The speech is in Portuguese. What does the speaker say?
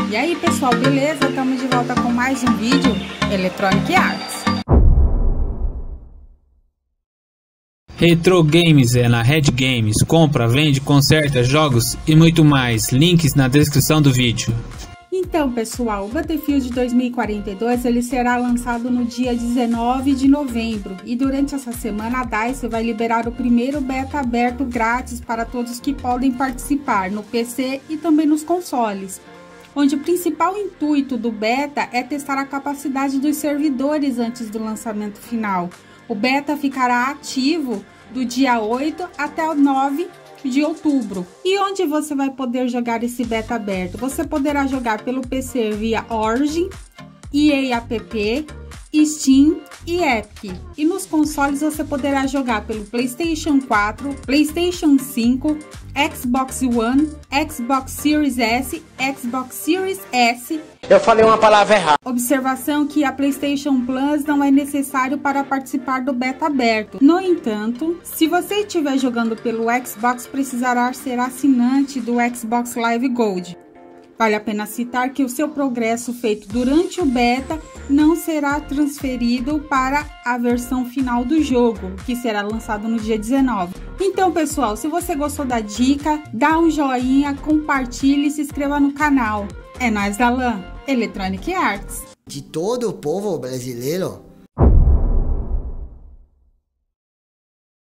E aí pessoal, beleza? Estamos de volta com mais um vídeo Electronic Arts. Retro Games é na Red Games, compra, vende, conserta jogos e muito mais, links na descrição do vídeo. Então pessoal, o Battlefield 2042 ele será lançado no dia 19 de novembro e durante essa semana a DICE vai liberar o primeiro beta aberto grátis para todos que podem participar no PC e também nos consoles, onde o principal intuito do beta é testar a capacidade dos servidores antes do lançamento final. O beta ficará ativo do dia 8 até o 9 de outubro. E onde você vai poder jogar esse beta aberto? Você poderá jogar pelo PC via Origin, EA App, Steam e Epic. E nos consoles você poderá jogar pelo PlayStation 4, PlayStation 5, Xbox One, Xbox Series S, Xbox Series S. Eu falei uma palavra errada. Observação que a PlayStation Plus não é necessário para participar do beta aberto. No entanto, se você estiver jogando pelo Xbox, precisará ser assinante do Xbox Live Gold. Vale a pena citar que o seu progresso feito durante o beta não será transferido para a versão final do jogo, que será lançado no dia 19. Então, pessoal, se você gostou da dica, dá um joinha, compartilhe e se inscreva no canal. É nóis da LAN, Electronic Arts. De todo o povo brasileiro,